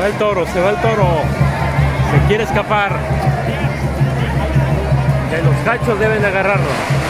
va el toro, se va el toro. Se quiere escapar. Que los cachos deben de agarrarlo.